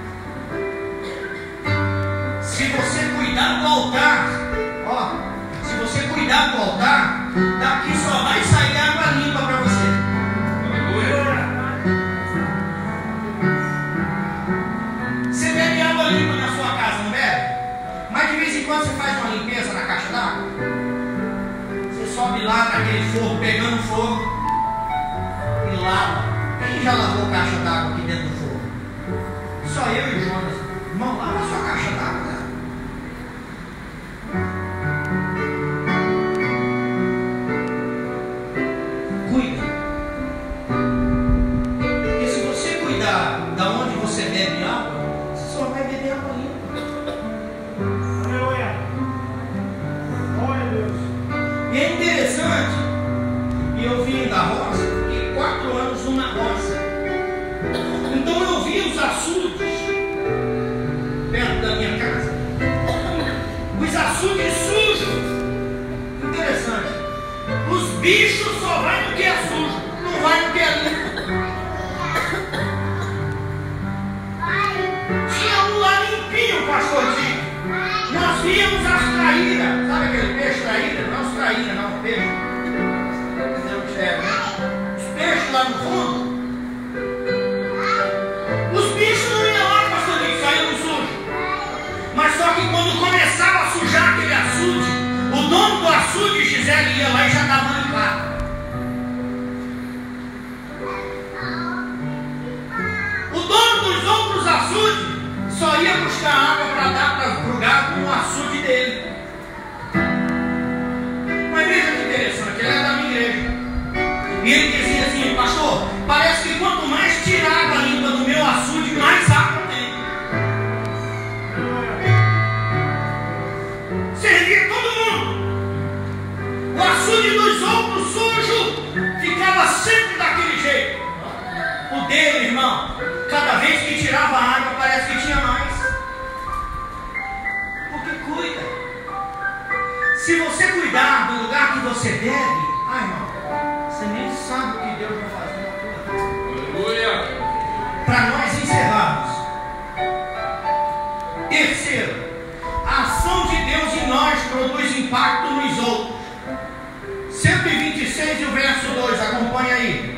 Se você cuidar do altar, ó, se você cuidar do altar, daqui só vai sair água limpa para você. Você bebe água limpa na sua casa, não bebe? Mas de vez em quando você faz uma limpeza na caixa d'água. Você sobe lá naquele fogo, pegando fogo e lava. Quem já lavou caixa d'água aqui dentro do fogo? Só eu e o Jonas. Irmão, lava a sua caixa d'água, né? Cuida. Porque se você cuidar da onde você bebe água, você só vai beber água limpa. Aleluia. Glória a Deus. E é interessante, e eu vim da roça, fiquei 4 anos numa roça. Então eu vi os açudes perto da minha casa. Os açudes sujos. Interessante. Os bichos só vai no que é sujo, não vai no que é limpo. Tinha um lá limpinho, pastor Dick. Nós víamos as traíras. Sabe aquele peixe traíra? Não os traíra, não, o peixe. Os peixes lá no fundo. Os bichos não iam lá, pastor Dick, saíram sujos. Mas só que quando começava a sujar aquele açude, o dono do açude, Gisele, ia lá e já estava limpado. O dono dos outros açudes só ia buscar água para dar para o gado no açude dele. Mas veja que interessante, ele era da minha igreja. E ele dizia assim, pastor, parece que quanto mais tirar água limpa do meu açude, mais água tem. Servia todo mundo. O açude dos outros sujo ficava sempre daquele jeito. O dele, irmão, cada vez que tirava água, parece que tinha mais. Porque cuida. Se você cuidar cuidar do lugar que você deve, ai irmão, você nem sabe o que Deus vai fazer na tua vida. Aleluia. Para nós encerrarmos. Terceiro, a ação de Deus em nós produz impacto nos outros. 126 e o verso 2, acompanha aí.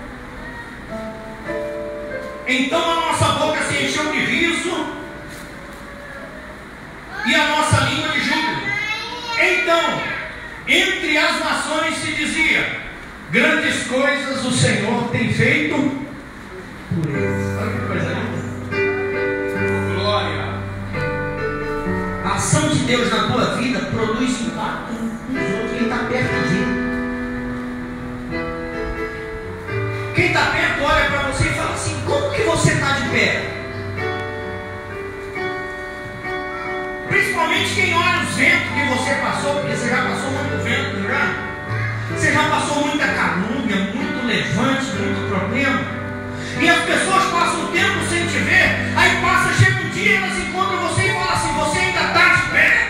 Então a nossa boca se encheu de riso e a nossa língua de júbilo. Então, entre as nações se dizia: grandes coisas o Senhor tem feito por eles. Olha que coisa linda. Glória. A ação de Deus na tua vida produz impacto nos outros. Quem está perto de ti. Quem está perto olha para você e fala assim: como que você está de pé? Principalmente quem olha os ventos que você passou, porque você já passou muito vento, não já? Você já passou muita calúnia, muito levante, muito problema. E as pessoas passam um tempo sem te ver, aí passa, chega um dia, elas encontram você e falam assim: você ainda está de pé?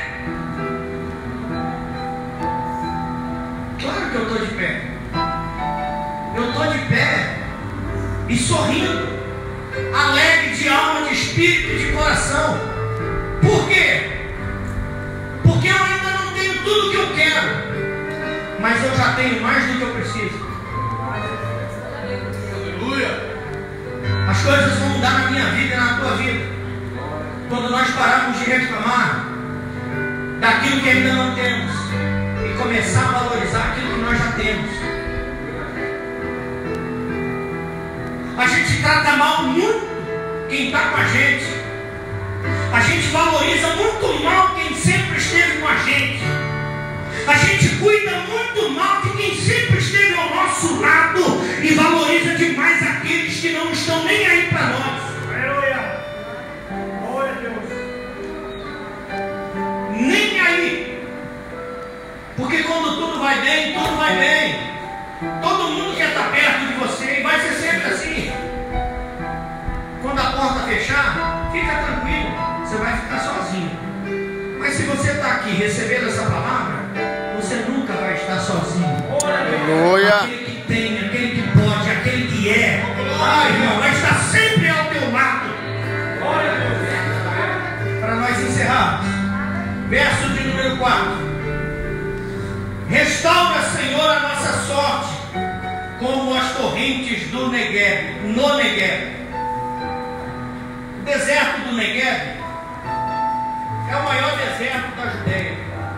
Claro que eu estou de pé. Eu estou de pé e sorrindo, alegre de alma, de espírito e de coração. Por quê? Porque eu ainda não tenho tudo que eu quero, mas eu já tenho mais do que eu preciso. Aleluia. As coisas vão mudar na minha vida e na tua vida quando nós pararmos de reclamar daquilo que ainda não temos e começar a valorizar aquilo que nós já temos. A gente trata mal muito quem está com a gente. A gente valoriza muito mal quem sempre esteve com a gente. A gente cuida muito mal de quem sempre esteve ao nosso lado e valoriza demais aqueles que não estão nem aí para nós. Aleluia. Glória a Deus. Nem aí. Porque quando tudo vai bem, tudo vai bem. Todo mundo quer estar perto de você e vai ser sempre assim. Quando a porta fechar, fica tranquilo, você vai ficar sozinho. Mas se você está aqui recebendo essa palavra, você nunca vai estar sozinho. Aleluia. Aquele que tem, aquele que pode, aquele que é, ai, irmão, vai estar sempre ao teu lado. Glória a Deus. Para nós encerrarmos, verso de número 4. Restaura, Senhor, a nossa sorte, como as torrentes do Negueb, no Negueb. O deserto do Negueb é o maior deserto da Judeia.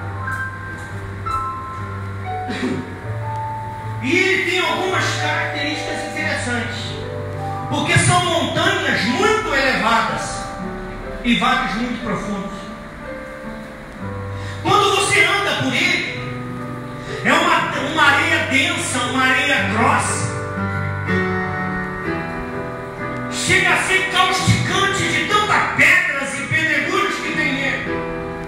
E ele tem algumas características interessantes, porque são montanhas muito elevadas e vales muito profundos. Quando você anda por ele, é uma areia densa, uma areia grossa. Chega a ser causticante de tantas pedras e pedregulhos que tem nele.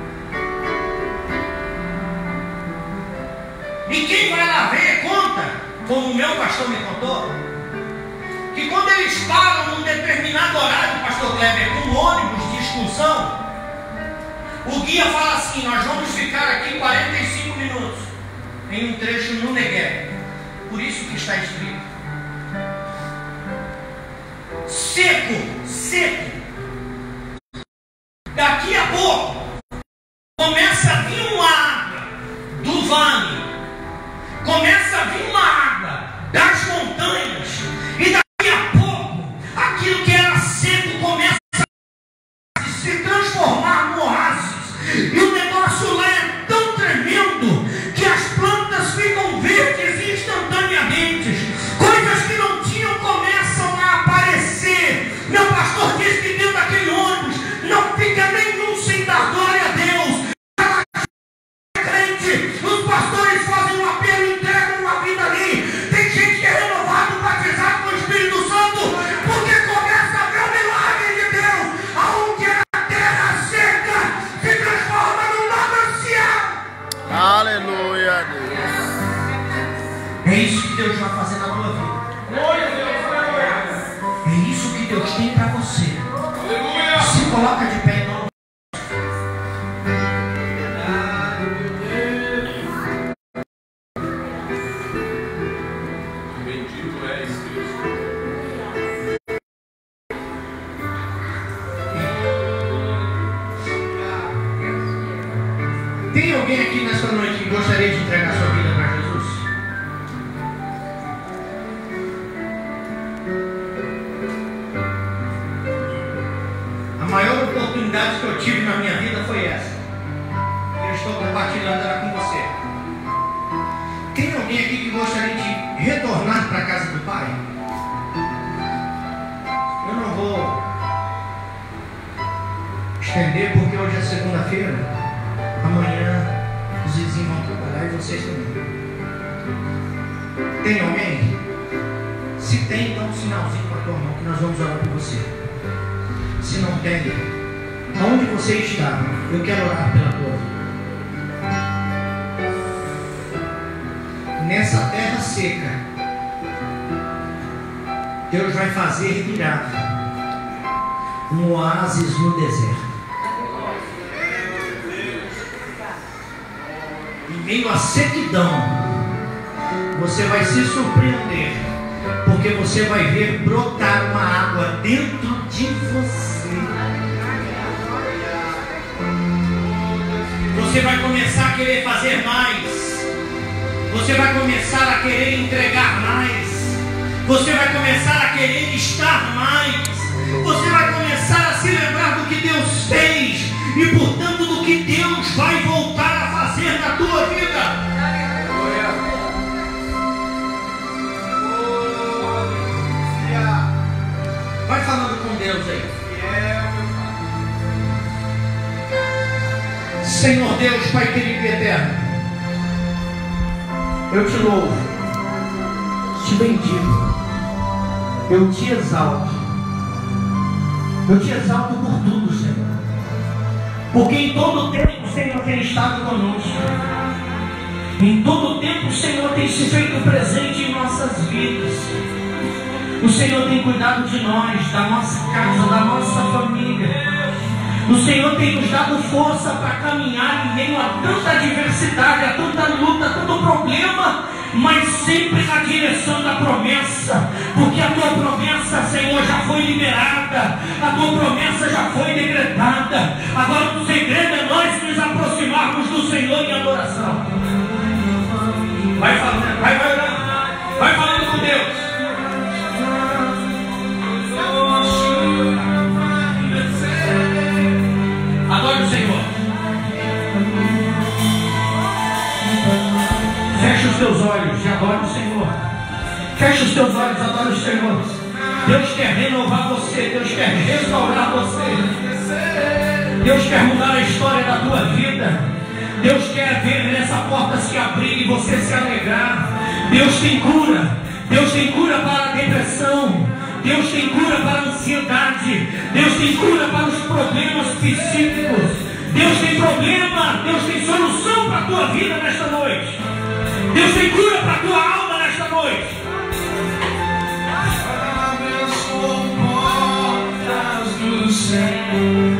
E quem vai lá ver, conta, como o meu pastor me contou, que quando eles param num determinado horário, pastor Kleber, com ônibus de excursão, o guia fala assim: nós vamos ficar aqui 45 minutos em um trecho no Negueb. Por isso que está escrito seco, seco. Daqui a pouco começa a vir uma água do vale, começa a vir uma água das montanhas, e daqui a pouco aquilo que era seco começa a se transformar no oásis. E o negócio lá é tão tremendo que as plantas ficam verdes instantaneamente. Coisas que não tinham começam a aparecer. Meu pastor disse que dentro daquele ônibus não fica nenhum sem dar glória a Deus. Crente, os pastores fazem um apelo, entregam uma vida ali. Tem gente que é renovado, batizado com o Espírito Santo, porque começa a ver o milagre de Deus. Aonde era a terra seca se transforma num manancial. Aleluia, Deus. É isso que Deus vai fazer na tua vida. Glória a Deus. É isso que Deus tem para você. Aleluia. Se coloca de pé em nome. Bendito és, Cristo. Tem alguém aqui nessa noite que gostaria de entregar sua vida para Jesus? A maior oportunidade que eu tive na minha vida foi essa. Eu estou compartilhando ela com você. Tem alguém aqui que gostaria de retornar para a casa do Pai? Eu não vou estender porque hoje é segunda-feira. Amanhã os vizinhos vão trabalhar e vocês também. Tem alguém? Se tem, dá um sinalzinho com a tua mão que nós vamos orar por você. Se não tem, aonde você está, eu quero orar pela tua vida. Nessa terra seca, Deus vai fazer virar um oásis no deserto. Em meio à sequidão, você vai se surpreender, porque você vai ver brotar uma água dentro de você. Você vai começar a querer fazer mais. Você vai começar a querer entregar mais. Você vai começar a querer estar mais. Você vai começar a se lembrar do que Deus fez e, portanto, do que Deus vai voltar a fazer na tua vida. Vai falando com Deus aí. Senhor Deus, Pai querido e eterno, eu te louvo, te bendigo, eu te exalto por tudo, Senhor, porque em todo tempo o Senhor tem estado conosco, em todo tempo o Senhor tem se feito presente em nossas vidas. O Senhor tem cuidado de nós, da nossa casa, da nossa família. O Senhor tem nos dado força para caminhar em meio a tanta adversidade, a tanta luta, a tanto problema, mas sempre na direção da promessa, porque a tua promessa, Senhor, já foi liberada, a tua promessa já foi decretada. Agora o segredo é nós nos aproximarmos do Senhor em adoração. Vai falando, vai orando, vai falando com Deus. Adore o Senhor. Fecha os teus olhos e adore o Senhor. Fecha os teus olhos, adore o Senhor. Deus quer renovar você, Deus quer restaurar você. Deus quer mudar a história da tua vida. Deus quer ver essa porta se abrir e você se alegrar. Deus tem cura. Deus tem cura para a depressão. Deus tem cura para a ansiedade. Deus tem cura para os problemas psíquicos. Deus tem problema, Deus tem solução para a tua vida nesta noite. Deus tem cura para a tua alma nesta noite. Abençoa portas do céu.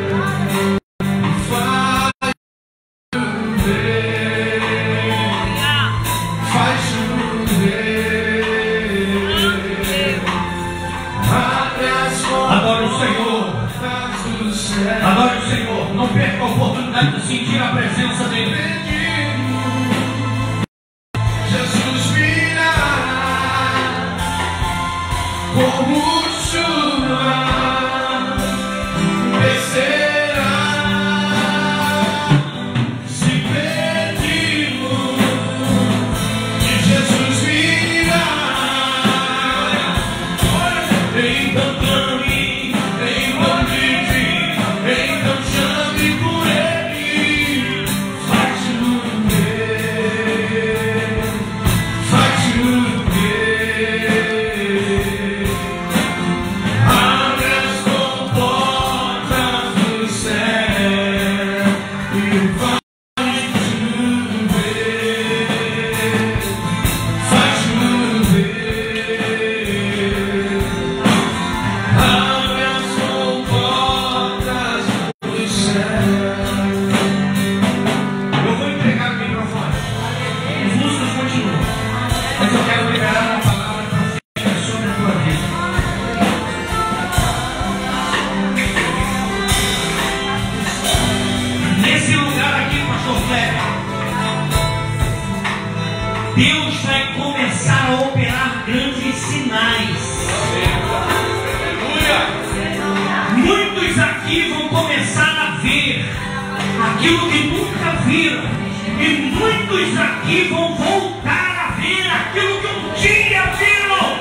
Adore o Senhor, não perca a oportunidade de sentir a presença dele. Jesus virá como chuva, descer. começar a operar grandes sinais. Muitos aqui vão começar a ver aquilo que nunca viram, e muitos aqui vão voltar a ver aquilo que um dia viram.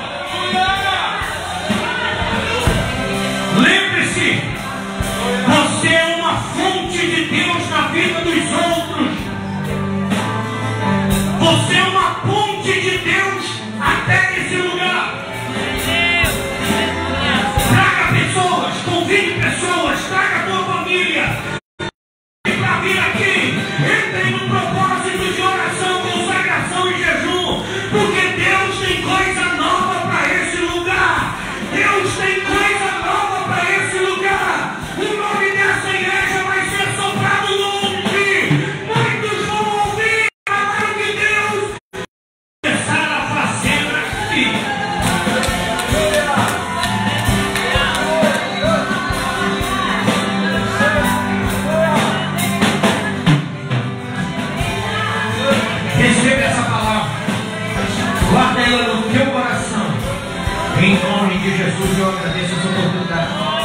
Lembre-se, você é uma fonte de Deus na vida dos outros. Você é uma ponte de Deus até esse lugar. Traga pessoas, convide pessoas, traga a tua família para vir aqui. Entrem no propósito de oração, consagração e jejum, porque Deus tem coisa nova para esse lugar. Deus tem coisa nova para esse lugar. O nome dessa igreja vai ser soprado longe. Muitos vão ouvir falar o que Deus começar a fazer aqui. Receba essa palavra, guarda ela no teu coração. Em nome de Jesus, eu agradeço a sua oportunidade.